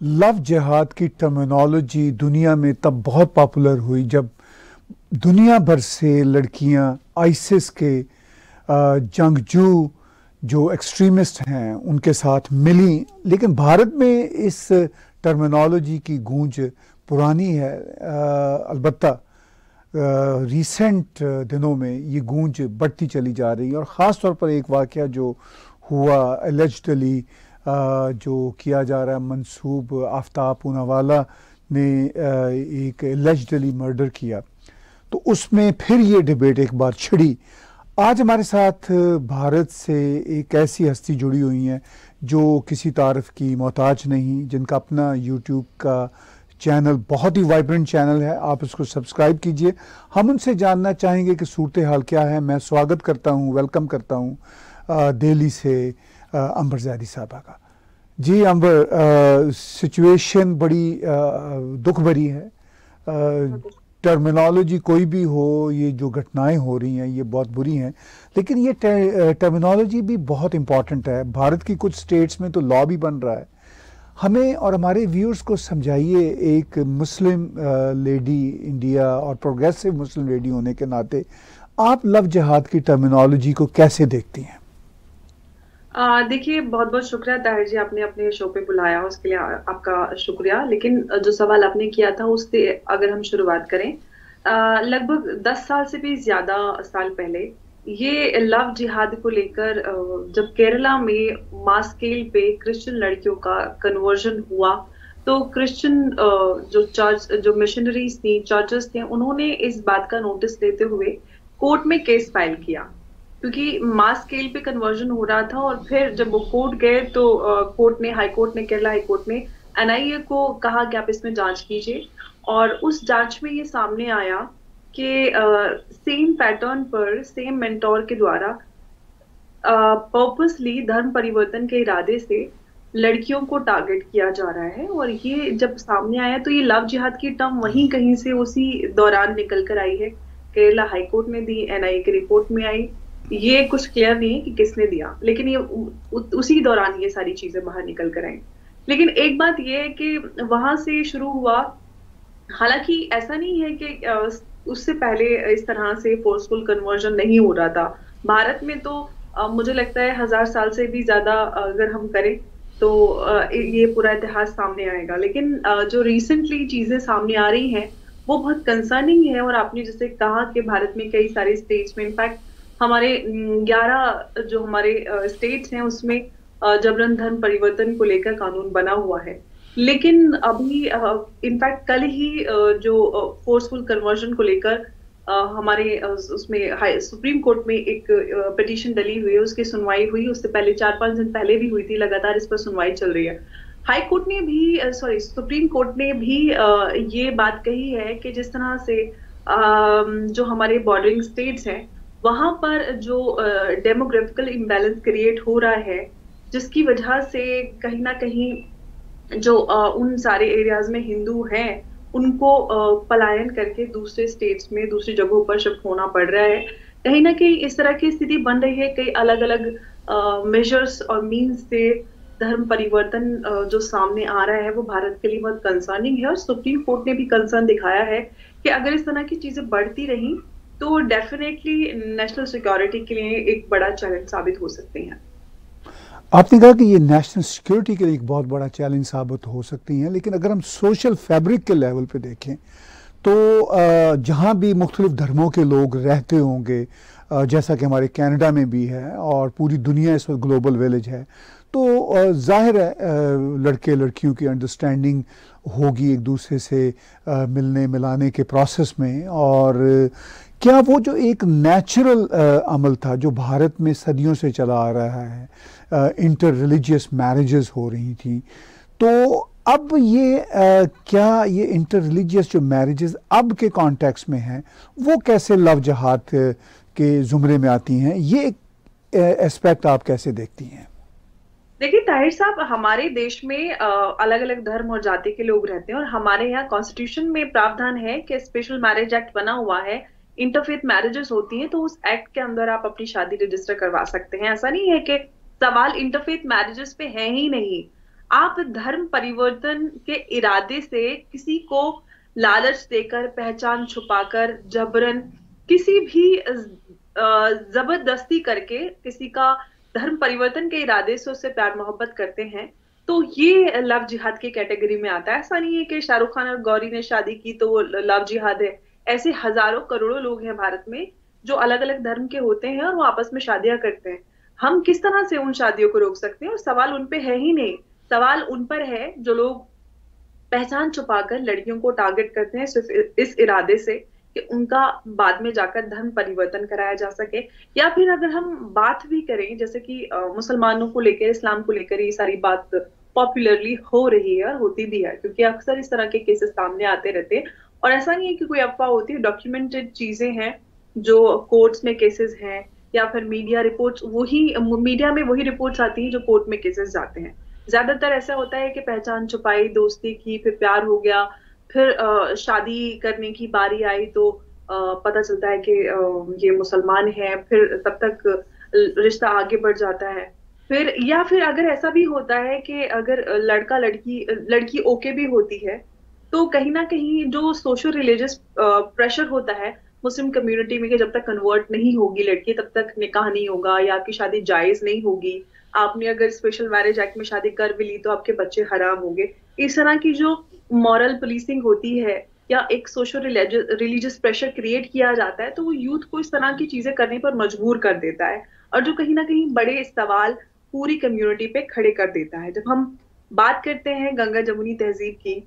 Love जिहाद की terminology दुनिया में तब बहुत पॉपुलर हुई जब दुनिया भर से लड़कियां आईसिस के जंगजू जो एक्सट्रीमिस्ट हैं उनके साथ मिली। लेकिन भारत में इस टर्मिनोलॉजी की गूंज पुरानी है। अलबत्ता रीसेंट दिनों में ये गूंज बढ़ती चली जा रही है और ख़ास तौर पर एक वाक़या जो हुआ एलिजिडली जो किया जा रहा है, मंसूब आफ्ताब पूनावाला ने एक एलिजिडली मर्डर किया, तो उसमें फिर ये डिबेट एक बार छिड़ी। आज हमारे साथ भारत से एक ऐसी हस्ती जुड़ी हुई हैं जो किसी तारीफ की मोहताज नहीं, जिनका अपना यूट्यूब का चैनल बहुत ही वाइब्रेंट चैनल है, आप उसको सब्सक्राइब कीजिए। हम उनसे जानना चाहेंगे कि सूरत हाल क्या है। मैं स्वागत करता हूँ, वेलकम करता हूँ दिल्ली से अंबर ज़ैदी साहबा का। जी अंबर, सिचुएशन बड़ी दुख भरी है। टर्मिनोलॉजी कोई भी हो, ये जो घटनाएं हो रही हैं ये बहुत बुरी हैं, लेकिन ये टर्मिनोलॉजी भी बहुत इम्पॉर्टेंट है। भारत की कुछ स्टेट्स में तो लॉ भी बन रहा है। हमें और हमारे व्यूअर्स को समझाइए, एक मुस्लिम लेडी इंडिया और प्रोग्रेसिव मुस्लिम लेडी होने के नाते आप लव जिहाद की टर्मिनोलॉजी को कैसे देखती हैं? देखिए, बहुत बहुत शुक्रिया ताहिर जी, आपने अपने शो पे बुलाया, उसके लिए आपका शुक्रिया। लेकिन जो सवाल आपने किया था उससे अगर हम शुरुआत करें, लगभग 10 साल से भी ज्यादा साल पहले ये लव जिहाद को लेकर जब केरला में मास स्केल पे क्रिश्चियन लड़कियों का कन्वर्जन हुआ, तो क्रिश्चियन जो मिशनरीज थी, चर्चेस थे, उन्होंने इस बात का नोटिस लेते हुए कोर्ट में केस फाइल किया, क्योंकि मास स्केल पे कन्वर्जन हो रहा था। और फिर जब वो कोर्ट गए तो कोर्ट ने, हाई कोर्ट ने, केरला हाई कोर्ट ने एनआईए को कहा कि आप इसमें जांच कीजिए। और उस जांच में ये सामने आया कि सेम पैटर्न पर सेम मेंटोर के द्वारा पर्पसली धर्म परिवर्तन के इरादे से लड़कियों को टारगेट किया जा रहा है। और ये जब सामने आया तो ये लव जिहाद की टर्म वहीं कहीं से उसी दौरान निकल कर आई है। केरला हाई कोर्ट ने दी, एनआईए की रिपोर्ट में आई। ये कुछ क्लियर नहीं है कि किसने दिया, लेकिन ये उसी दौरान ये सारी चीजें बाहर निकल कर आई। लेकिन एक बात ये है कि वहां से शुरू हुआ। हालांकि ऐसा नहीं है कि उससे पहले इस तरह से फोर्सफुल कन्वर्जन नहीं हो रहा था भारत में। तो मुझे लगता है 1000 साल से भी ज्यादा अगर हम करें तो ये पूरा इतिहास सामने आएगा। लेकिन जो रिसेंटली चीजें सामने आ रही हैं वो बहुत कंसर्निंग है। और आपने जैसे कहा कि भारत में कई सारे स्टेट्स में, इनफैक्ट हमारे 11 जो हमारे स्टेट्स हैं उसमें जबरन धर्म परिवर्तन को लेकर कानून बना हुआ है। लेकिन अभी इनफैक्ट कल ही जो फोर्सफुल कन्वर्जन को लेकर हमारे उसमें सुप्रीम कोर्ट में एक पिटीशन डली हुई है, उसकी सुनवाई हुई। उससे पहले 4-5 दिन पहले भी हुई थी, लगातार इस पर सुनवाई चल रही है। हाई कोर्ट ने भी सुप्रीम कोर्ट ने भी ये बात कही है कि जिस तरह से जो हमारे बॉर्डरिंग स्टेट्स हैं वहां पर जो डेमोग्राफिकल इम्बैलेंस क्रिएट हो रहा है, जिसकी वजह से कहीं ना कहीं जो उन सारे एरियाज में हिंदू हैं उनको पलायन करके दूसरे स्टेट्स में, दूसरी जगहों पर शिफ्ट होना पड़ रहा है। कहीं ना कहीं इस तरह की स्थिति बन रही है। कई अलग अलग मेजर्स और मीन्स से धर्म परिवर्तन जो सामने आ रहा है वो भारत के लिए बहुत कंसर्निंग है। और सुप्रीम कोर्ट ने भी कंसर्न दिखाया है कि अगर इस तरह की चीजें बढ़ती रही तो डेफिनेटली नेशनल सिक्योरिटी के लिए एक बड़ा चैलेंज साबित हो सकते हैं। आपने कहा कि ये नेशनल सिक्योरिटी के लिए एक बहुत बड़ा चैलेंज साबित हो सकती हैं, लेकिन अगर हम सोशल फैब्रिक के लेवल पे देखें तो जहाँ भी मुख्तलिफ धर्मों के लोग रहते होंगे, जैसा कि हमारे कनाडा में भी है और पूरी दुनिया इस वक्त ग्लोबल विलेज है, तो जाहिर है लड़के लड़कियों की अंडरस्टैंडिंग होगी एक दूसरे से मिलने मिलाने के प्रोसेस में। और क्या वो जो एक नेचुरल अमल था जो भारत में सदियों से चला आ रहा है, इंटर रिलीजियस मैरिजेस हो रही थी, तो अब ये क्या ये इंटर रिलीजियस जो मैरिजेस अब के कॉन्टेक्स्ट में हैं वो कैसे लव जिहाद के जुमरे में आती हैं? ये एक एस्पेक्ट आप कैसे देखती हैं? देखिए ताहिर साहब, हमारे देश में अलग अलग धर्म और जाति के लोग रहते हैं और हमारे यहाँ कॉन्स्टिट्यूशन में प्रावधान है कि स्पेशल मैरिज एक्ट बना हुआ है। इंटरफेथ मैरिजेस होती हैं तो उस एक्ट के अंदर आप अपनी शादी रजिस्टर करवा सकते हैं। ऐसा नहीं है कि सवाल इंटरफेथ मैरिजेस पे है ही नहीं। आप धर्म परिवर्तन के इरादे से किसी को लालच देकर, पहचान छुपाकर, जबरन, किसी भी जबरदस्ती करके किसी का धर्म परिवर्तन के इरादे से उससे प्यार मोहब्बत करते हैं, तो ये लव जिहाद की कैटेगरी में आता है। ऐसा नहीं है कि शाहरुख खान और गौरी ने शादी की तो वो लव जिहाद है। ऐसे हजारों करोड़ों लोग हैं भारत में जो अलग अलग धर्म के होते हैं और वो आपस में शादियां करते हैं। हम किस तरह से उन शादियों को रोक सकते हैं? और सवाल उन पे है ही नहीं, सवाल उन पर है जो लोग पहचान छुपाकर लड़कियों को टारगेट करते हैं सिर्फ इस इरादे से कि उनका बाद में जाकर धर्म परिवर्तन कराया जा सके। या फिर अगर हम बात भी करें, जैसे कि मुसलमानों को लेकर, इस्लाम को लेकर ये सारी बात पॉपुलरली हो रही है और होती भी है, क्योंकि अक्सर इस तरह के केसेस सामने आते रहते हैं। और ऐसा नहीं है कि कोई अफवाह होती है, डॉक्यूमेंटेड चीजें हैं जो कोर्ट्स में केसेस हैं, या फिर मीडिया रिपोर्ट्स, वही मीडिया में वही रिपोर्ट्स आती हैं जो कोर्ट में केसेस जाते हैं। ज्यादातर ऐसा होता है कि पहचान छुपाई, दोस्ती की, फिर प्यार हो गया, फिर शादी करने की बारी आई तो पता चलता है कि ये मुसलमान है, फिर तब तक रिश्ता आगे बढ़ जाता है। फिर या फिर अगर ऐसा भी होता है कि अगर लड़का लड़की लड़की ओके भी होती है, तो कहीं ना कहीं जो सोशल रिलीजियस प्रेशर होता है मुस्लिम कम्युनिटी में कि जब तक कन्वर्ट नहीं होगी लड़की तब तक निकाह नहीं होगा या आपकी शादी जायज नहीं होगी, आपने अगर स्पेशल मैरिज एक्ट में शादी कर भी ली तो आपके बच्चे हराम होंगे। इस तरह की जो मॉरल पुलिसिंग होती है या एक सोशल रिलीजियस प्रेशर क्रिएट किया जाता है, तो वो यूथ को इस तरह की चीजें करने पर मजबूर कर देता है, और जो कहीं ना कहीं बड़े सवाल पूरी कम्युनिटी पे खड़े कर देता है। जब हम बात करते हैं गंगा जमुनी तहजीब की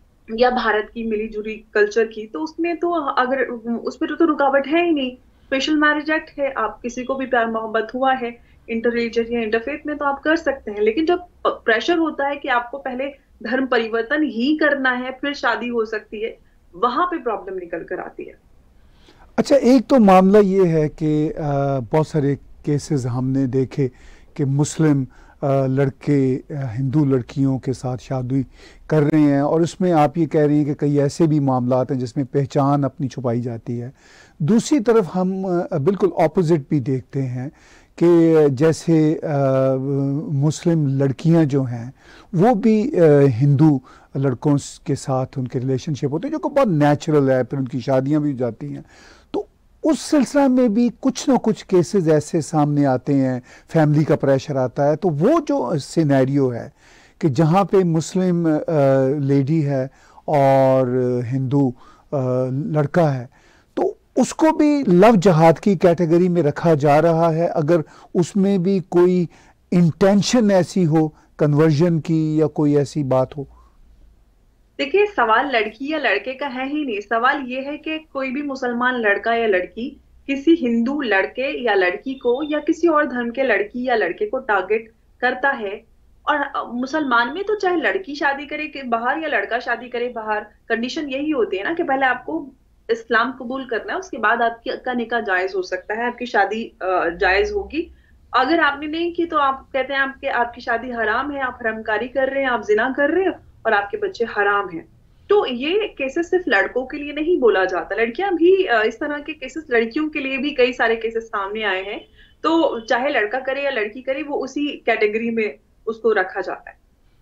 या भारत की मिली जुली कल्चर की, तो उसमें तो अगर उस पर तो रुकावट है ही नहीं। स्पेशल मैरिज एक्ट है, आप किसी को भी प्यार मोहब्बत हुआ है इंटर रिलीजियस या इंटरफेथ में तो आप कर सकते हैं। लेकिन जब प्रेशर होता है कि आपको पहले धर्म परिवर्तन ही करना है फिर शादी हो सकती है, वहां पे प्रॉब्लम निकल कर आती है। अच्छा, एक तो मामला ये है कि बहुत सारे केसेस हमने देखे कि मुस्लिम लड़के हिंदू लड़कियों के साथ शादी कर रहे हैं, और उसमें आप ये कह रही हैं कि कई ऐसे भी मामला हैं जिसमें पहचान अपनी छुपाई जाती है। दूसरी तरफ हम बिल्कुल ऑपोजिट भी देखते हैं कि जैसे मुस्लिम लड़कियां जो हैं वो भी हिंदू लड़कों के साथ उनके रिलेशनशिप होते हैं जो कि बहुत नेचुरल है, फिर उनकी शादियां भी हो जाती हैं। तो उस सिलसिला में भी कुछ ना कुछ केसेस ऐसे सामने आते हैं, फैमिली का प्रेशर आता है। तो वो जो सिनेरियो है कि जहाँ पे मुस्लिम लेडी है और हिंदू लड़का है, तो उसको भी लव जहाद की कैटेगरी में रखा जा रहा है, अगर उसमें भी कोई इंटेंशन ऐसी हो कन्वर्जन की या कोई ऐसी बात हो। देखिए, सवाल लड़की या लड़के का है ही नहीं, सवाल ये है कि कोई भी मुसलमान लड़का या लड़की किसी हिंदू लड़के या लड़की को या किसी और धर्म के लड़की या लड़के को टारगेट करता है। और मुसलमान में तो चाहे लड़की शादी करे कि बाहर या लड़का शादी करे बाहर, कंडीशन यही होती है ना कि पहले आपको इस्लाम कबूल करना है, उसके बाद आपका निकाह जायज हो सकता है, आपकी शादी जायज होगी। अगर आपने नहीं की तो आप कहते हैं आपकी शादी हराम है, आप हरामकारी कर रहे हैं, आप जिना कर रहे हो और आपके बच्चे हराम हैं। तो ये केसेस सिर्फ लड़कों के लिए नहीं बोला जाता, लड़कियां भी इस तरह के केसेस, लड़कियों के लिए भी कई सारे केसेस सामने आए हैं। तो चाहे लड़का करे या लड़की करे, वो उसी कैटेगरी में उसको रखा जाता है।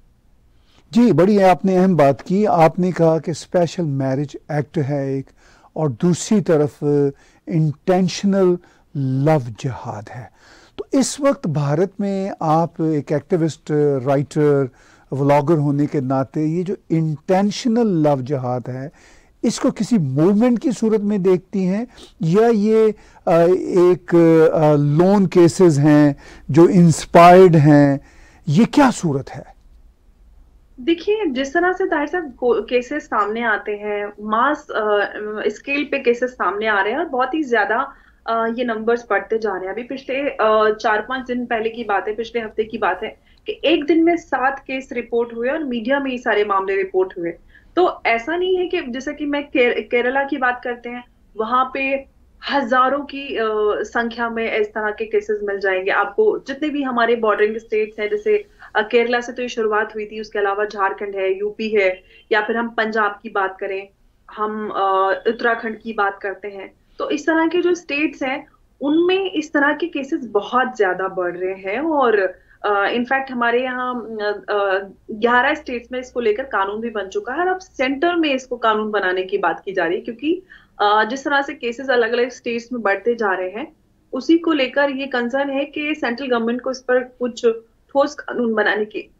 जी, बड़ी आपने अहम बात की। आपने कहा कि स्पेशल मैरिज एक्ट है एक, और दूसरी तरफ इंटेंशनल लव जिहाद है। तो इस वक्त भारत में आप एक एक्टिविस्ट, राइटर, व्लॉगर होने के नाते ये जो इंटेंशनल लव जिहाद है इसको किसी मूवमेंट की सूरत में देखती हैं, या ये एक लोन केसेस हैं जो इंस्पायर्ड हैं, ये क्या सूरत है? देखिए, जिस तरह से ताहिर साहब केसेस सामने आते हैं, मास स्केल पे केसेस सामने आ रहे हैं और बहुत ही ज्यादा ये नंबर्स बढ़ते जा रहे हैं। अभी पिछले 4-5 दिन पहले की बात है, पिछले हफ्ते की बात है कि एक दिन में 7 केस रिपोर्ट हुए और मीडिया में ये सारे मामले रिपोर्ट हुए। तो ऐसा नहीं है कि जैसे कि मैं केरला की बात करते हैं, वहां पे हजारों की संख्या में इस तरह के केसेस मिल जाएंगे आपको। जितने भी हमारे बॉर्डरिंग स्टेट्स हैं, जैसे केरला से तो ये शुरुआत हुई थी, उसके अलावा झारखंड है, यूपी है, या फिर हम पंजाब की बात करें, हम उत्तराखंड की बात करते हैं, तो इस तरह के जो स्टेट्स हैं उनमें इस तरह के केसेस बहुत ज्यादा बढ़ रहे हैं। और इनफैक्ट हमारे यहाँ 11 स्टेट्स में इसको लेकर कानून भी बन चुका है, और अब सेंटर में इसको कानून बनाने की बात की जा रही है, क्योंकि जिस तरह से केसेस अलग अलग स्टेट्स में बढ़ते जा रहे हैं, उसी को लेकर ये कंसर्न है कि सेंट्रल गवर्नमेंट को इस पर कुछ ठोस कानून बनाने की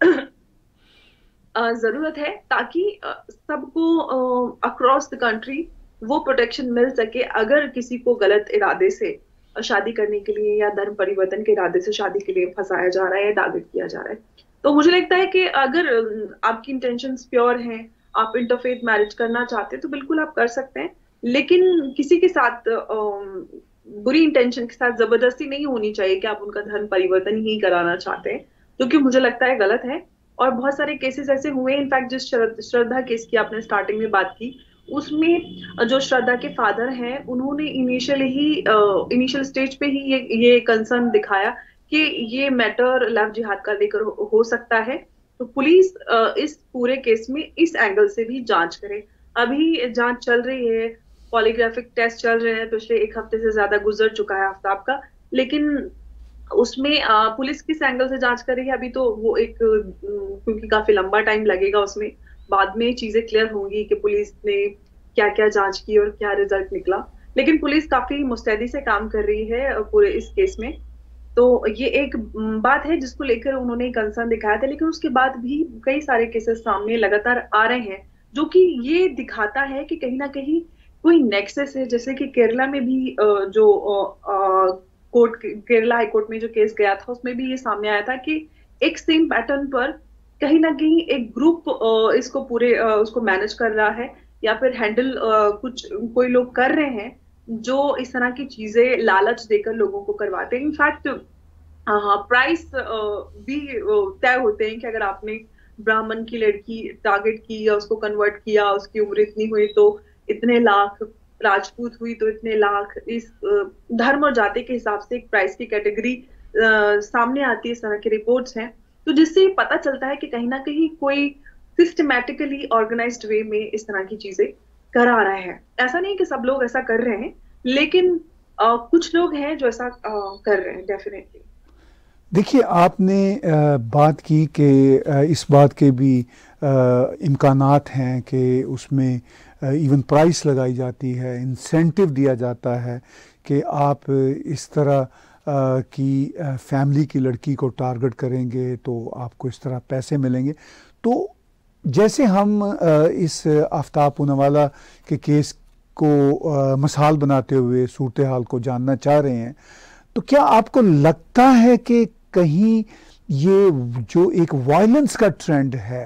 जरूरत है, ताकि सबको अक्रॉस द कंट्री वो प्रोटेक्शन मिल सके अगर किसी को गलत इरादे से शादी करने के लिए या धर्म परिवर्तन के इरादे से शादी के लिए फंसाया जा रहा है या टारगेट किया जा रहा है। तो मुझे लगता है कि अगर आपकी इंटेंशंस प्योर हैं, आप इंटरफेथ मैरिज करना चाहते हैं, तो बिल्कुल आप कर सकते हैं, लेकिन किसी के साथ बुरी इंटेंशन के साथ जबरदस्ती नहीं होनी चाहिए कि आप उनका धर्म परिवर्तन ही कराना चाहते हैं, जो कि मुझे लगता है गलत है। और बहुत सारे केसेस ऐसे हुए, इनफैक्ट जिस श्रद्धा केस की आपने स्टार्टिंग में बात की, उसमें जो श्रद्धा के फादर हैं, उन्होंने इनिशियल स्टेज पे ही ये कंसर्न दिखाया कि ये मैटर लव जिहाद का लेकर हो सकता है। तो पुलिस इस पूरे केस में इस एंगल से भी जांच करे। अभी जांच चल रही है, पॉलीग्राफिक टेस्ट चल रहे हैं, पिछले एक हफ्ते से ज्यादा गुजर चुका है आफ्ताब का, लेकिन उसमें पुलिस किस एंगल से जांच कर रही है अभी तो वो एक क्योंकि काफी लंबा टाइम लगेगा, उसमें बाद में चीजें क्लियर होंगी कि पुलिस ने क्या क्या जांच की और क्या रिजल्ट निकला। लेकिन पुलिस काफी मुस्तैदी से काम कर रही है पूरे इस केस में। तो ये एक बात है जिसको लेकर उन्होंने कंसर्न दिखाया था, लेकिन उसके बाद भी कई सारे केसेस सामने लगातार आ रहे हैं, जो कि ये दिखाता है कि कहीं ना कहीं कोई नेक्सस है। जैसे कि केरला में भी जो कोर्ट, केरला हाई कोर्ट में जो केस गया था, उसमें भी ये सामने आया था कि एक सेम पैटर्न पर कहीं ना कहीं एक ग्रुप इसको पूरे उसको मैनेज कर रहा है, या फिर हैंडल कुछ कोई लोग कर रहे हैं जो इस तरह की चीजें लालच देकर लोगों को करवाते हैं। इनफैक्ट प्राइस भी तय होते हैं कि अगर आपने ब्राह्मण की लड़की टारगेट की या उसको कन्वर्ट किया, उसकी उम्र इतनी हुई तो इतने लाख, राजपूत हुई तो इतने लाख, इस धर्म और जाति के हिसाब से एक प्राइस की कैटेगरी सामने आती है। इस तरह की रिपोर्ट्स हैं, तो जिससे पता चलता है कि कहीं ना कहीं कोई सिस्टमैटिकली ऑर्गेनाइज्ड वे में इस तरह की चीजें करा रहा है। ऐसा नहीं कि सब लोग ऐसा कर रहे हैं, लेकिन कुछ लोग हैं जो ऐसा कर रहे हैं डेफिनेटली। देखिए, आपने बात की कि इस बात के भी इम्कानात हैं कि उसमें इवन प्राइस लगाई जाती है, इंसेंटिव दिया जाता है कि आप इस तरह की फैमिली की लड़की को टारगेट करेंगे तो आपको इस तरह पैसे मिलेंगे। तो जैसे हम इस आफ्ताब पूनावाला के केस को मिसाल बनाते हुए सूरत हाल को जानना चाह रहे हैं, तो क्या आपको लगता है कि कहीं ये जो एक वायलेंस का ट्रेंड है,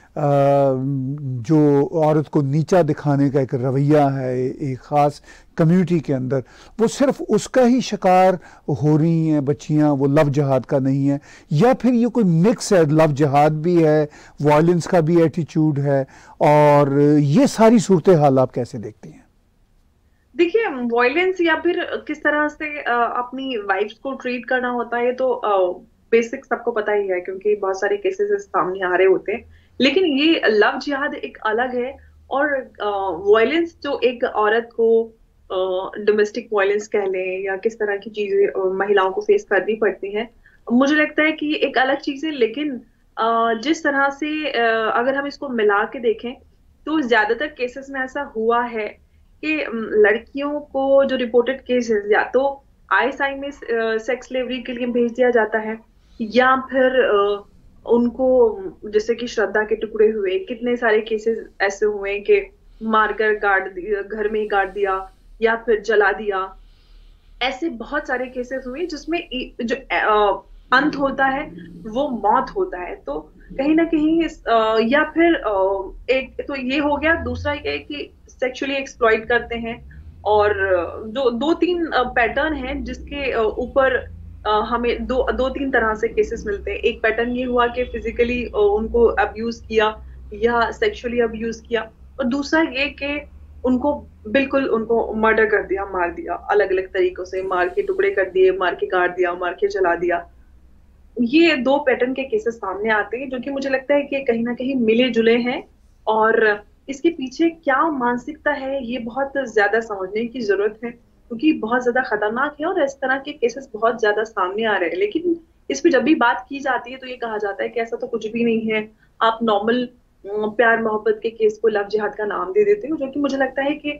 जो औरत को नीचा दिखाने का एक रवैया है एक ख़ास कम्युनिटी के अंदर, वो सिर्फ उसका ही शिकार हो रही हैं बच्चियां, वो लव जिहाद का नहीं है, या फिर ये कोई मिक्स है, लव जिहाद भी है, वायलेंस का भी एटीट्यूड है, और ये सारी सूरत हाल आप कैसे देखती हैं? देखिए, वायलेंस या फिर किस तरह से अपनी वाइफ्स को ट्रीट करना होता है, ये तो बेसिक सबको पता ही है, क्योंकि बहुत सारे केसेस सामने आ रहे होते हैं। लेकिन ये लव जिहाद एक अलग है, और वायलेंस जो एक औरत को डोमेस्टिक वायलेंस कह लें या किस तरह की चीजें महिलाओं को फेस करनी पड़ती हैं, मुझे लगता है कि ये एक अलग चीज है। लेकिन जिस तरह से अगर हम इसको मिला के देखें, तो ज्यादातर केसेस में ऐसा हुआ है कि लड़कियों को जो रिपोर्टेड केसेस या तो आईएसआई में सेक्स स्लेवरी के लिए भेज दिया जाता है, या फिर उनको, जैसे कि श्रद्धा के टुकड़े हुए, कितने सारे केसेस ऐसे हुए कि मारकर गाड़ दिया, घर में ही गाड़ दिया या फिर जला दिया। ऐसे बहुत सारे केसेस हुए जिसमें जो अंत होता है वो मौत होता है। तो कहीं ना कहीं या फिर एक तो ये हो गया, दूसरा ये कि सेक्सुअली एक्सप्लॉइट करते हैं, और जो दो तीन पैटर्न हैं जिसके ऊपर हमें दो तीन तरह से केसेस मिलते हैं। एक पैटर्न ये हुआ कि फिजिकली उनको अब्यूज किया या सेक्सुअली अब्यूज किया, और दूसरा ये कि उनको बिल्कुल उनको मर्डर कर दिया, मार दिया, अलग अलग तरीकों से मार के टुकड़े कर दिए, मार के काट दिया, मार के जला दिया। ये दो पैटर्न के केसेस सामने आते हैं, जो कि मुझे लगता है कि कहीं ना कहीं मिले जुले हैं, और इसके पीछे क्या मानसिकता है ये बहुत ज्यादा समझने की जरूरत है, क्योंकि बहुत ज्यादा खतरनाक है और इस तरह के केसेस बहुत ज्यादा सामने आ रहे हैं। लेकिन इस पे जब भी बात की जाती है तो ये कहा जाता है कि ऐसा तो कुछ भी नहीं है, आप नॉर्मल प्यार मोहब्बत के केस को लव जिहाद का नाम दे देते हो, जो कि मुझे लगता है कि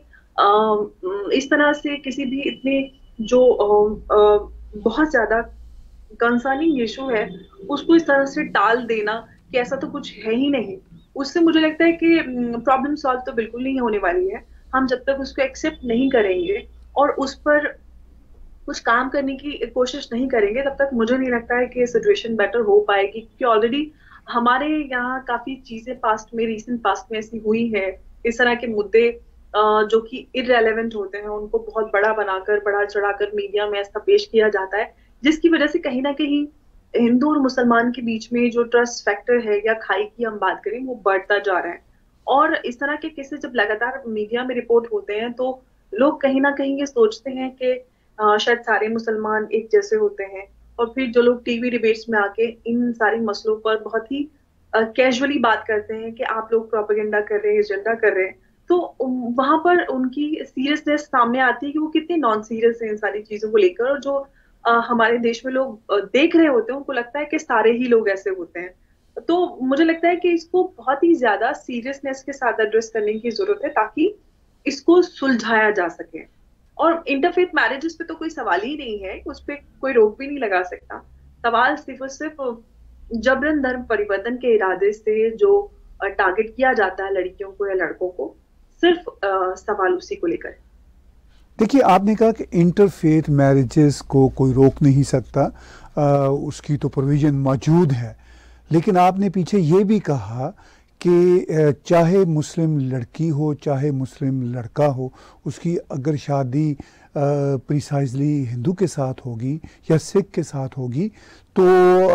इस तरह से किसी भी इतने जो बहुत ज्यादा कंसर्निंग इशू है उसको इस तरह से टाल देना कि ऐसा तो कुछ है ही नहीं, उससे मुझे लगता है कि प्रॉब्लम सॉल्व तो बिल्कुल नहीं होने वाली है। हम जब तक उसको एक्सेप्ट नहीं करेंगे और उस पर कुछ काम करने की कोशिश नहीं करेंगे तब तक मुझे नहीं लगता है कि सिचुएशन बेटर हो पाएगी, क्योंकि ऑलरेडी हमारे यहाँ काफी चीजें पास्ट में, रीसेंट पास्ट में ऐसी हुई है, इस तरह के मुद्दे जो कि इररेलेवेंट होते हैं उनको बहुत बड़ा बनाकर, बढ़ा चढ़ाकर मीडिया में ऐसा पेश किया जाता है, जिसकी वजह से कहीं ना कहीं हिंदू और मुसलमान के बीच में जो ट्रस्ट फैक्टर है या खाई की हम बात करें वो बढ़ता जा रहा है। और इस तरह के केसेस जब लगातार मीडिया में रिपोर्ट होते हैं तो लोग कहीं ना कहीं ये सोचते हैं कि शायद सारे मुसलमान एक जैसे होते हैं, और फिर जो लोग टीवी डिबेट्स में आके इन सारी मसलों पर बहुत ही कैजुअली बात करते हैं कि आप लोग प्रोपेगेंडा कर रहे हैं, एजेंडा कर रहे हैं, तो वहां पर उनकी सीरियसनेस सामने आती है कि वो कितने नॉन सीरियस हैं इन सारी चीजों को लेकर, और जो हमारे देश में लोग देख रहे होते हैं उनको लगता है कि सारे ही लोग ऐसे होते हैं। तो मुझे लगता है कि इसको बहुत ही ज्यादा सीरियसनेस के साथ एड्रेस करने की जरूरत है ताकि इसको सुलझाया जा सके। और इंटरफेथ मैरिजेस पे तो कोई सवाल ही नहीं है, उस पर कोई रोक भी नहीं लगा सकता। सवाल सिर्फ और सिर्फ जबरन धर्म परिवर्तन के इरादे से जो टारगेट किया जाता है लड़कियों को या लड़कों को, सिर्फ सवाल उसी को लेकर है। देखिए, आपने कहा कि इंटरफेथ मैरिजेस को कोई रोक नहीं सकता, उसकी तो प्रोविज़न मौजूद है, लेकिन आपने पीछे ये भी कहा कि चाहे मुस्लिम लड़की हो चाहे मुस्लिम लड़का हो, उसकी अगर शादी प्रिसाइजली हिंदू के साथ होगी या सिख के साथ होगी तो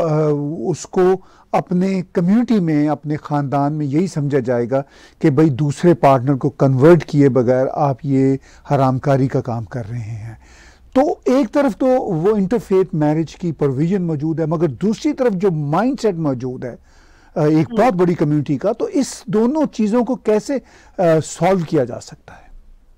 उसको अपने कम्युनिटी में, अपने ख़ानदान में यही समझा जाएगा कि भाई दूसरे पार्टनर को कन्वर्ट किए बगैर आप ये हरामकारी का काम कर रहे हैं। तो एक तरफ तो वो इंटरफेथ मैरिज की प्रोविज़न मौजूद है, मगर दूसरी तरफ जो माइंडसेट मौजूद है एक बहुत बड़ी कम्युनिटी का, तो इस दोनों चीज़ों को कैसे सॉल्व किया जा सकता है?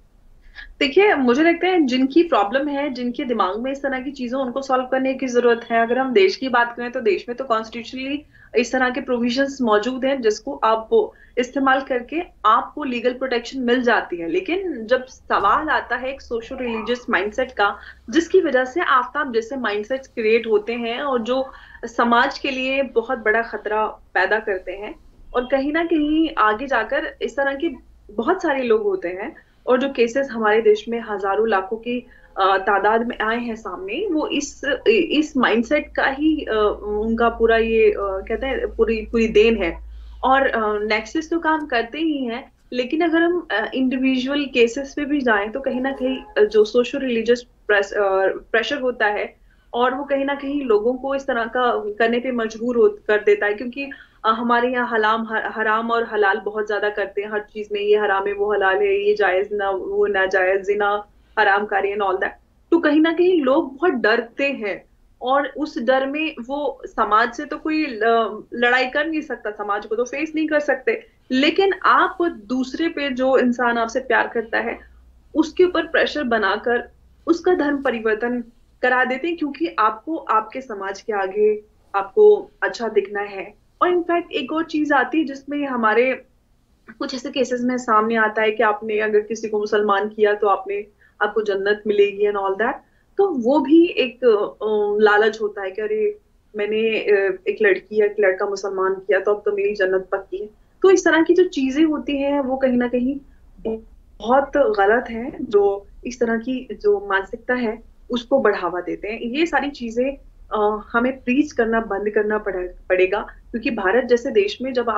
देखिए, मुझे लगता है जिनकी प्रॉब्लम है, जिनके दिमाग में इस तरह की चीजें, उनको सॉल्व करने की जरूरत है। अगर हम देश की बात करें तो देश में तो कॉन्स्टिट्यूशनली इस तरह के प्रोविजंस मौजूद हैं जिसको आप इस्तेमाल करके आपको लीगल प्रोटेक्शन मिल जाती है। लेकिन जब सवाल आता है एक सोशल रिलीजियस माइंडसेट का, जिसकी वजह से आफ्ताब जैसे माइंडसेट्स क्रिएट होते हैं और जो समाज के लिए बहुत बड़ा खतरा पैदा करते हैं, और कहीं ना कहीं आगे जाकर इस तरह के बहुत सारे लोग होते हैं, और जो केसेस हमारे देश में हजारों लाखों की तादाद में आए हैं सामने, वो इस माइंडसेट का ही उनका पूरा ये कहते हैं पूरी पूरी देन है। और नेक्सस तो काम करते ही हैं, लेकिन अगर हम इंडिविजुअल केसेस पे भी जाएं तो कहीं ना कहीं जो सोशल रिलीजियस प्रेशर होता है, और वो कहीं ना कहीं लोगों को इस तरह का करने पे मजबूर कर देता है, क्योंकि हमारे यहाँ हराम और हलाल बहुत ज्यादा करते हैं हर चीज में, ये हराम है वो हलाल है, ये जायज ना वो ना जायज, जिना हराम कारी एंड ऑल दैट। तो कहीं ना कहीं लोग बहुत डरते हैं, और उस डर में वो समाज से तो कोई लड़ाई कर नहीं सकता, समाज को तो फेस नहीं कर सकते, लेकिन आप दूसरे पे जो इंसान आपसे प्यार करता है उसके ऊपर प्रेशर बनाकर उसका धर्म परिवर्तन करा देते हैं, क्योंकि आपको आपके समाज के आगे आपको अच्छा दिखना है। और इनफैक्ट एक और चीज आती है जिसमें हमारे कुछ ऐसे केसेस में सामने आता है कि आपने अगर किसी को मुसलमान किया तो आपको जन्नत मिलेगी एंड ऑल दैट। तो वो भी एक लालच होता है कि अरे मैंने एक लड़की या एक लड़का मुसलमान किया तो अब तो मेरी जन्नत पक्की है। तो इस तरह की जो चीजें होती हैं वो कहीं ना कहीं बहुत गलत है, जो इस तरह की जो मानसिकता है उसको बढ़ावा देते हैं। ये सारी चीजें हमें प्रीच करना बंद करना पड़ेगा, क्योंकि भारत जैसे देश में जब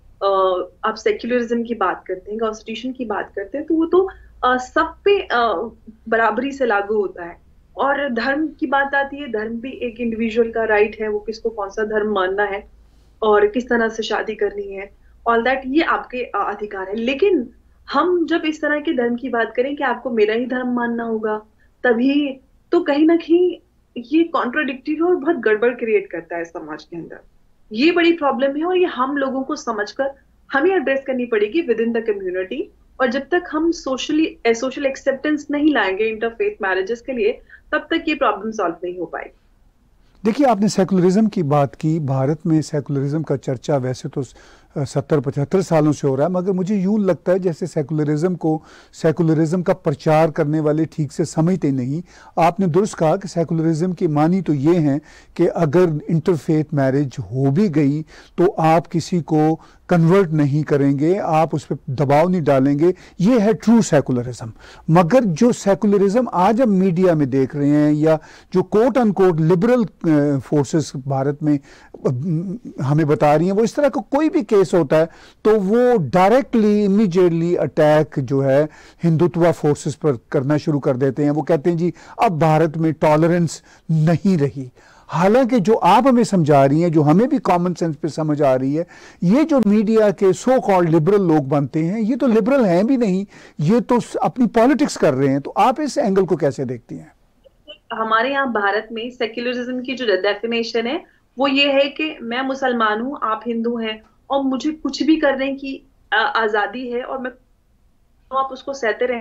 आप सेक्युलरिज्म की बात करते हैं, कॉन्स्टिट्यूशन की बात करते हैं, तो वो तो सब पे बराबरी से लागू होता है। और धर्म की बात आती है, धर्म भी एक इंडिविजुअल का राइट है, वो किसको कौन सा धर्म मानना है और किस तरह से शादी करनी है, ऑल दैट ये आपके अधिकार है। लेकिन हम जब इस तरह के धर्म की बात करें कि आपको मेरा ही धर्म मानना होगा तभी, तो कहीं ना कहीं ये कॉन्ट्राडिक्टरी और बहुत गड़बड़ क्रिएट करता है समाज के अंदर। ये बड़ी प्रॉब्लम है, और ये हम लोगों को समझकर हमें एड्रेस करनी पड़ेगी विद इन द कम्युनिटी। और जब तक हम सोशल एक्सेप्टेंस नहीं लाएंगे इंटरफेथ मैरिजेस के लिए, तब तक ये प्रॉब्लम सॉल्व नहीं हो पाएगी। देखिए, आपने सेकुलरिज्म की बात की। भारत में सेकुलरिज्म का चर्चा वैसे तो 70-75 सालों से हो रहा है, मगर मुझे यूँ लगता है जैसे सेकुलरिज्म का प्रचार करने वाले ठीक से समझते नहीं। आपने दुरुस्त कहा कि सेकुलरिज्म की मानी तो ये हैं कि अगर इंटरफेथ मैरिज हो भी गई तो आप किसी को कन्वर्ट नहीं करेंगे, आप उस पर दबाव नहीं डालेंगे, ये है ट्रू सेकुलरिज्म। मगर जो सेकुलरिज्म आज हम मीडिया में देख रहे हैं, या जो quote unquote liberal forces Bharat में हमें बता रही हैं, वो इस तरह का कोई भी केस होता है तो वो डायरेक्टली इमीडिएटली अटैक जो है हिंदुत्व फोर्सेस पर करना शुरू कर देते हैं। वो कहते हैं जी अब भारत में टॉलरेंस नहीं रही। हालांकि जो आप हमें समझा रही हैं, जो हमें भी कॉमन सेंस पे समझ आ रही है, ये जो मीडिया के सो कॉल्ड लिबरल लोग बनते हैं, ये तो लिबरल हैं भी नहीं, ये तो अपनी पॉलिटिक्स कर रहे हैं। तो आप इस एंगल को कैसे देखती हैं? हमारे यहाँ भारत में सेक्युलरिज्म की जो डेफिनेशन है वो ये है कि मैं मुसलमान हूँ, आप हिंदू हैं, और मुझे कुछ भी करने की आजादी है, और मैं तो आप उसको सहते रहे।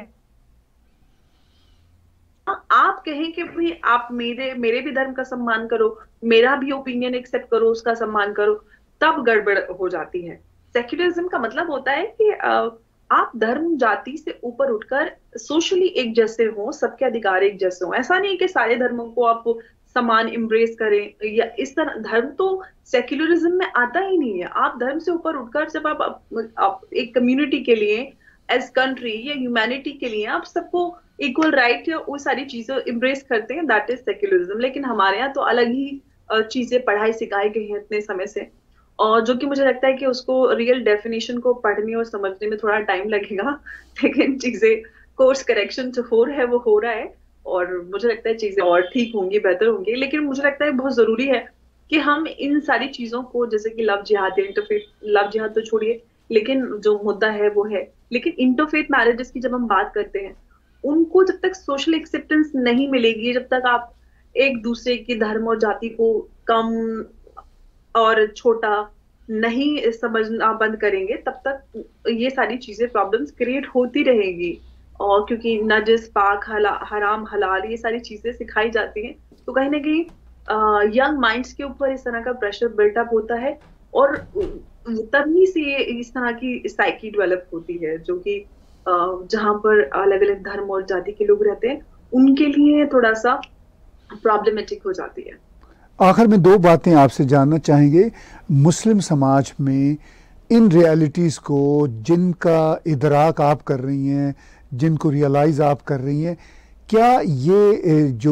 आप कहें कि भाई आप मेरे मेरे भी धर्म का सम्मान करो, मेरा भी ओपिनियन एक्सेप्ट करो, उसका सम्मान करो, तब गड़बड़ हो जाती है। सेक्युलरिज्म का मतलब होता है कि आप धर्म जाति से ऊपर उठकर सोशली एक जैसे हो, सबके अधिकार एक जैसे हो। ऐसा नहीं है कि सारे धर्मों को आप समान इम्ब्रेस करें या इस तरह। धर्म तो सेक्युलरिज्म में आता ही नहीं है। आप धर्म से ऊपर उठकर जब आप एक कम्युनिटी के लिए, एज कंट्री या ह्यूमैनिटी के लिए आप सबको इक्वल राइट या वो सारी चीजें इम्ब्रेस करते हैं, दैट इज सेक्युलरिज्म। लेकिन हमारे यहाँ तो अलग ही चीजें पढ़ाई सिखाई गई हैं इतने समय से, और जो कि मुझे लगता है कि उसको रियल डेफिनेशन को पढ़ने और समझने में थोड़ा टाइम लगेगा। लेकिन चीजें कोर्स करेक्शन जो हो रहा है वो हो रहा है, और मुझे लगता है चीजें और ठीक होंगी, बेहतर होंगी। लेकिन मुझे लगता है बहुत जरूरी है कि हम इन सारी चीजों को, जैसे कि लव जिहाद, इंटरफेथ, लव जिहाद तो छोड़िए, लेकिन जो मुद्दा है वो है, लेकिन इंटरफेथ मैरिजेस की जब हम बात करते हैं, उनको जब तक सोशल एक्सेप्टेंस नहीं मिलेगी, जब तक आप एक दूसरे के धर्म और जाति को कम और छोटा नहीं समझना बंद करेंगे, तब तक ये सारी चीजें प्रॉब्लम्स क्रिएट होती रहेगी। और क्योंकि नजिस, पाक, हराम, हलाल, ये सारी चीजें सिखाई जाती हैं, तो कहीं ना कहीं यंग माइंड्स के ऊपर इस तरह का प्रेशर बिल्टअप होता है, और तभी से ये इस तरह की साइकी डेवलप होती है, जो कि जहां पर अलग अलग धर्म और जाति के लोग रहते हैं उनके लिए थोड़ा सा प्रॉब्लमेटिक हो जाती है। आखिर में दो बातें आपसे जानना चाहेंगे। मुस्लिम समाज में इन रियलिटीज़ को जिनका इदराक आप कर रही हैं, जिनको रियलाइज़ आप कर रही हैं, क्या ये जो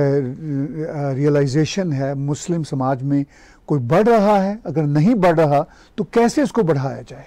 रियलाइजेशन है मुस्लिम समाज में कोई बढ़ रहा है? अगर नहीं बढ़ रहा तो कैसे इसको बढ़ाया जाए?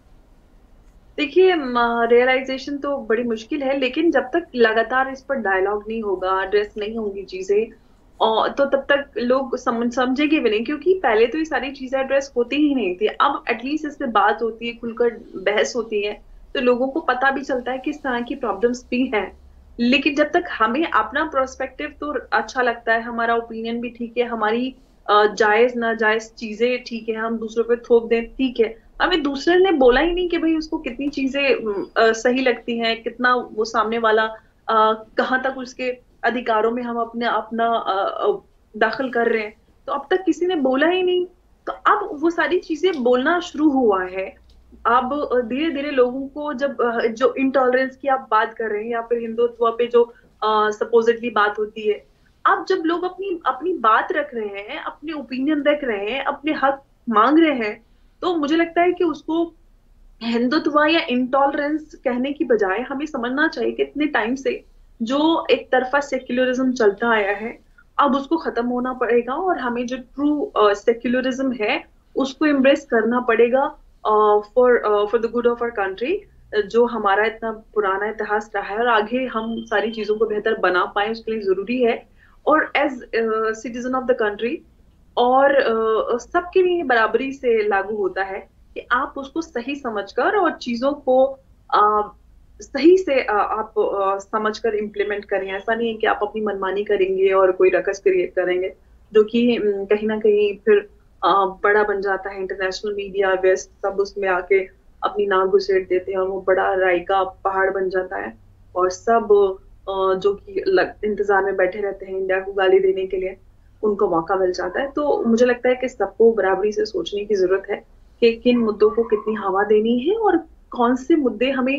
देखिए, रियलाइजेशन तो बड़ी मुश्किल है, लेकिन जब तक लगातार इस पर डायलॉग नहीं होगा, एड्रेस नहीं होंगी चीजें, और तो तब तक लोग समझेंगे भी नहीं, क्योंकि पहले तो ये सारी चीजें एड्रेस होती ही नहीं थी। अब एटलीस्ट इस पे बात होती है, खुलकर बहस होती है, तो लोगों को पता भी चलता है कि इस तरह की प्रॉब्लम्स भी हैं। लेकिन जब तक हमें अपना पर्सपेक्टिव तो अच्छा लगता है, हमारा ओपिनियन भी ठीक है, हमारी जायज नाजायज चीजें ठीक है, हम दूसरों पे थोप दें, ठीक है, हमें दूसरे ने बोला ही नहीं कि भाई उसको कितनी चीजें सही लगती हैं, कितना वो सामने वाला कहाँ तक उसके अधिकारों में हम अपना दाखिल कर रहे हैं, तो अब तक किसी ने बोला ही नहीं। तो अब वो सारी चीजें बोलना शुरू हुआ है। अब धीरे धीरे लोगों को, जब जो इंटॉलरेंस की आप बात कर रहे हैं, या फिर हिंदुत्व पे जो सपोजिटली बात होती है, अब जब लोग अपनी अपनी बात रख रहे हैं, अपने ओपिनियन रख रहे हैं, अपने हक मांग रहे हैं, तो मुझे लगता है कि उसको हिंदुत्व या इंटॉलरेंस कहने की बजाय हमें समझना चाहिए कि इतने टाइम से जो एक तरफा सेक्युलरिज्म चलता आया है, अब उसको खत्म होना पड़ेगा, और हमें जो ट्रू सेक्युलरिज्म है उसको एम्ब्रेस करना पड़ेगा for the good of our country. जो हमारा इतना पुराना इतिहास रहा है, और आगे हम सारी चीजों को बेहतर बना पाए, उसके लिए जरूरी है। और as citizen of the country, और सबके लिए बराबरी से लागू होता है कि आप उसको सही समझकर और चीजों को सही से आप समझकर इम्प्लीमेंट करें। ऐसा नहीं है कि आप अपनी मनमानी करेंगे और कोई रकस क्रिएट करेंगे, जो कि कहीं ना कहीं फिर बड़ा बन जाता है। इंटरनेशनल मीडिया, वेस्ट, सब उसमें आके अपनी नाक घुसेड़ देते हैं, और वो बड़ा राई का पहाड़ बन जाता है, और सब जो कि इंतजार में बैठे रहते हैं इंडिया को गाली देने के लिए, उनको मौका मिल जाता है। तो मुझे लगता है कि सबको बराबरी से सोचने की जरूरत है कि किन मुद्दों को कितनी हवा देनी है और कौन से मुद्दे हमें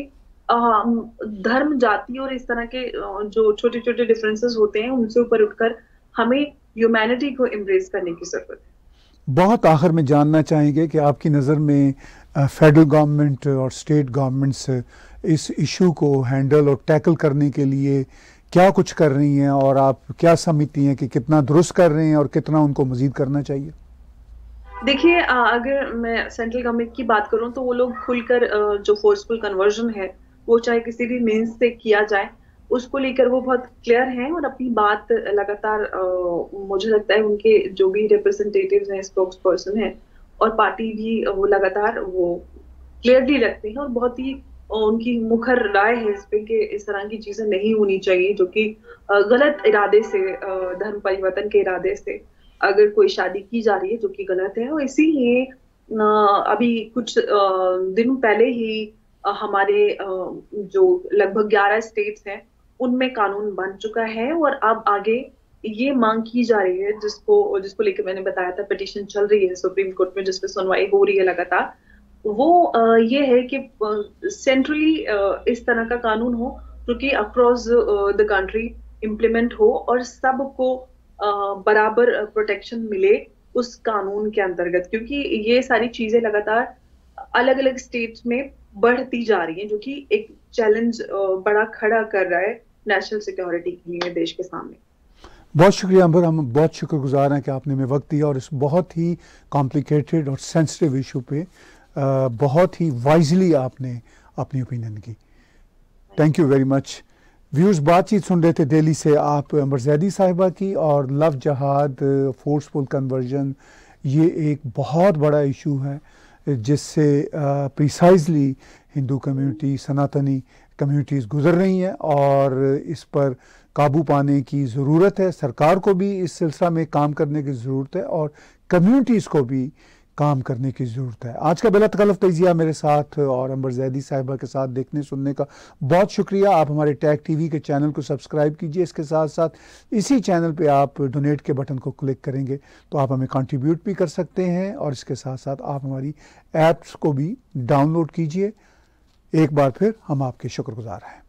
धर्म, जाति और इस तरह के जो छोटे छोटे डिफरेंसेस होते हैं उनसे ऊपर उठकर हमें ह्यूमैनिटी को एम्ब्रेस करने की जरूरत है। बहुत आखिर में जानना चाहेंगे कि आपकी नज़र में फेडरल गवर्नमेंट और स्टेट गवर्नमेंट्स इस इशू को हैंडल और टैकल करने के लिए क्या कुछ कर रही हैं, और आप क्या समझती हैं कि कितना दुरुस्त कर रहे हैं और कितना उनको मजीद करना चाहिए? देखिए, अगर मैं सेंट्रल गवर्नमेंट की बात करूं तो वो लोग खुलकर जो फोर्सफुल कन्वर्जन है वो चाहे किसी भी मीन्स से किया जाए, उसको लेकर वो बहुत क्लियर हैं और अपनी बात लगातार, मुझे लगता है उनके जो भी रिप्रेजेंटेटिव्स हैं, स्पोक्स पर्सन हैं और पार्टी भी, वो लगातार वो क्लियरली रखते हैं और बहुत ही उनकी मुखर राय है इस पे कि इस तरह की चीजें नहीं होनी चाहिए जो कि गलत इरादे से, धर्म परिवर्तन के इरादे से अगर कोई शादी की जा रही है जो कि गलत है। और इसीलिए अभी कुछ दिनों पहले ही हमारे जो लगभग 11 स्टेट्स हैं उनमें कानून बन चुका है और अब आगे ये मांग की जा रही है, जिसको लेकर मैंने बताया था पिटीशन चल रही है सुप्रीम कोर्ट में जिसपे सुनवाई हो रही है लगातार। वो ये है कि सेंट्रली इस तरह का कानून हो जो कि अक्रॉस द कंट्री इम्प्लीमेंट हो और सबको बराबर प्रोटेक्शन मिले उस कानून के अंतर्गत, क्योंकि ये सारी चीजें लगातार अलग अलग स्टेट्स में बढ़ती जा रही हैं जो कि एक चैलेंज बड़ा खड़ा कर रहा है नेशनल सिक्योरिटी के लिए देश के सामने। बहुत शुक्रिया अंबर, हम बहुत शुक्रगुजार हैं कि आपने हमें वक्त दिया और इस बहुत ही कॉम्प्लिकेटेड और सेंसिटिव इशू पे बहुत ही वाइजली आपने अपनी ओपिनियन की। Thank you very much. Views बातचीत सुन रहे थे दिल्ली से आप अंबर जैदी साहिबा की, और लव जहाद, फोर्सफुल कन्वर्जन, ये एक बहुत बड़ा इशू है जिससे precisely Hindu community, Sanatani communities गुजर रही हैं और इस पर काबू पाने की ज़रूरत है। सरकार को भी इस सिलसिला में काम करने की ज़रूरत है और कम्युनिटीज़ को भी काम करने की ज़रूरत है। आज का बिला तकल्लुफ़ तजिया मेरे साथ और अंबर जैदी साहिबा के साथ देखने सुनने का बहुत शुक्रिया। आप हमारे टैग टीवी के चैनल को सब्सक्राइब कीजिए। इसके साथ साथ इसी चैनल पे आप डोनेट के बटन को क्लिक करेंगे तो आप हमें कंट्रीब्यूट भी कर सकते हैं, और इसके साथ साथ आप हमारी ऐप्स को भी डाउनलोड कीजिए। एक बार फिर हम आपके शुक्रगुजार हैं।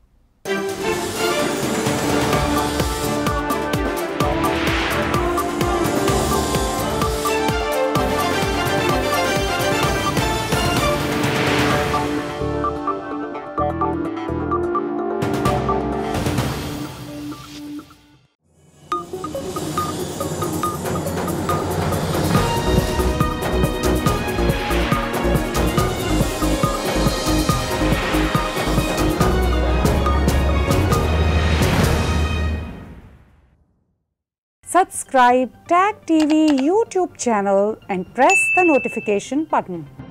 Subscribe Tag TV YouTube channel and press the notification button.